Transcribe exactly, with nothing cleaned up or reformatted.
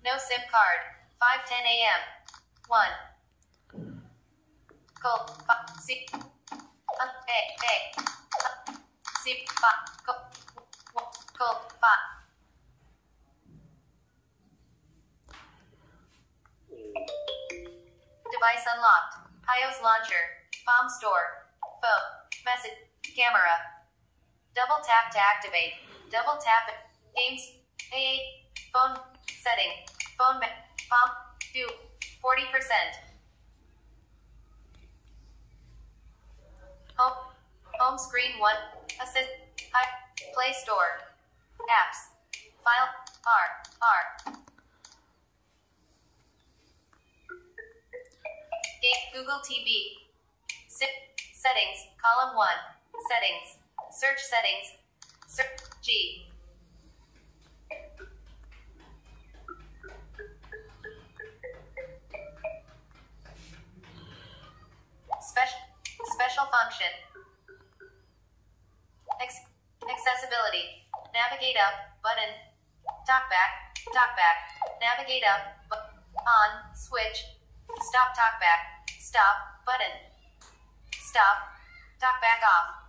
No SIM card. five ten a m one. Gold. C. A. A. C. Gold. Gold. Device unlocked. iOS launcher. Palm store. Phone. Message. Camera. Double tap to activate. Double tap. Games. A. Phone. Setting. Phone. Palm. two. forty percent. Home. Home screen one. Assist. Hi. Play store. Apps. File. R. R. Google T V. Settings. Column one. Settings. Search settings. Search G. Special special function. Ex accessibility. Navigate up button. TalkBack. TalkBack. Navigate up. On. Switch. Stop TalkBack. Stop button. Stop. TalkBack off.